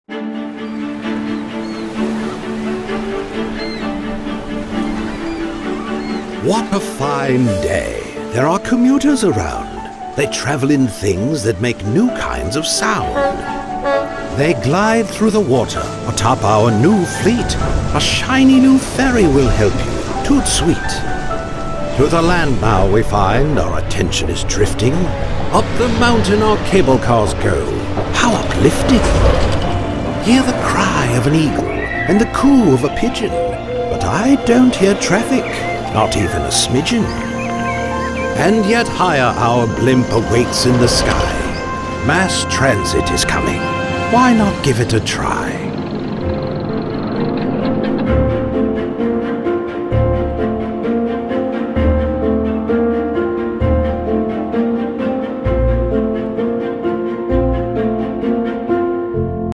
What a fine day! There are commuters around. They travel in things that make new kinds of sound. They glide through the water atop our new fleet. A shiny new ferry will help you. Toot sweet. To the land now we find our attention is drifting. Up the mountain our cable cars go. How uplifting! Hear the cry of an eagle and the coo of a pigeon. But I don't hear traffic, not even a smidgen. And yet higher our blimp awaits in the sky. Mass transit is coming. Why not give it a try?